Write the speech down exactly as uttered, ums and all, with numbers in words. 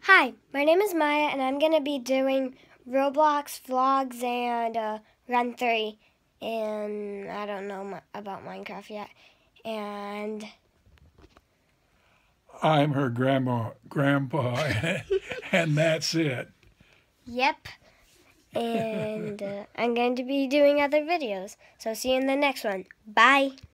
Hi, my name is Maya, and I'm going to be doing Roblox vlogs and uh, Run three, and I don't know my, about Minecraft yet. And I'm her grandma, grandpa, and that's it. Yep, and uh, I'm going to be doing other videos. So see you in the next one. Bye.